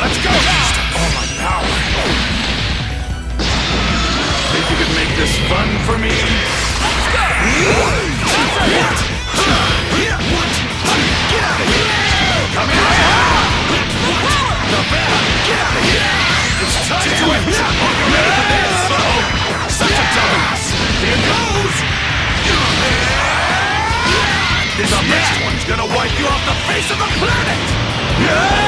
Let's go! All my power. Think you could make this fun for me? Let's go! What? Get out of here! Come here! The bear! Get out of here! It's time to do it! Are you ready for this? Uh-oh! Such a dumbass! Here goes! The next one's gonna wipe you off the face of the planet!